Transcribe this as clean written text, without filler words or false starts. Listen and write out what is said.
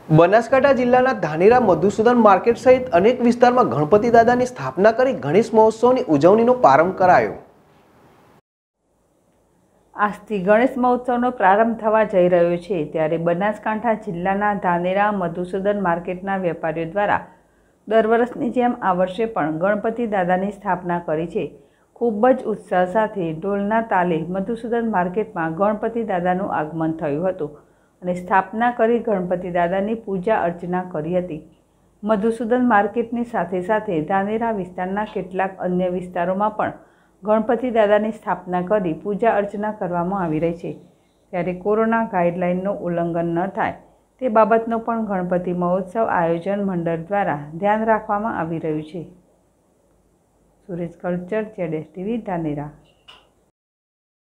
બનાસકાંઠા જિલ્લાના ધાનેરા મધુસૂદન માર્કેટ સહિત અનેક વિસ્તારમાં ગણપતિ દાદાની સ્થાપના કરી ગણેશ મહોત્સવની ઉજવણીનો પ્રારંભ કરાયો। આજથી ગણેશ મહોત્સવનો પ્રારંભ થવા જઈ રહ્યો છે, ત્યારે બનાસકાંઠા જિલ્લાના ધાનેરા મધુસૂદન માર્કેટના વેપારીઓ દ્વારા દર વર્ષની જેમ આ વર્ષે પણ ગણપતિ દાદાની સ્થાપના કરી છે। ખૂબ જ ઉત્સાહ સાથે ઢોલના તાલે મધુસૂદન માર્કેટમાં ગણપતિ દાદાનું આગમન થયું હતું અને સ્થાપના કરી ગણપતિ દાદાની પૂજા અર્ચના કરી હતી। મધુસૂદન માર્કેટની સાથે સાથે ધાનેરા વિસ્તારના કેટલાક અન્ય વિસ્તારોમાં પણ ગણપતિ દાદાની સ્થાપના કરી પૂજા અર્ચના કરવામાં આવી રહી છે, ત્યારે કોરોના ગાઈડલાઇનનું ઉલ્લંઘન ન થાય તે બાબતનો પણ ગણપતિ મહોત્સવ આયોજન મંડળ દ્વારા ધ્યાન રાખવામાં આવી રહ્યું છે। સુરેશ કલ્ચર, ZSTV ધાનેરા।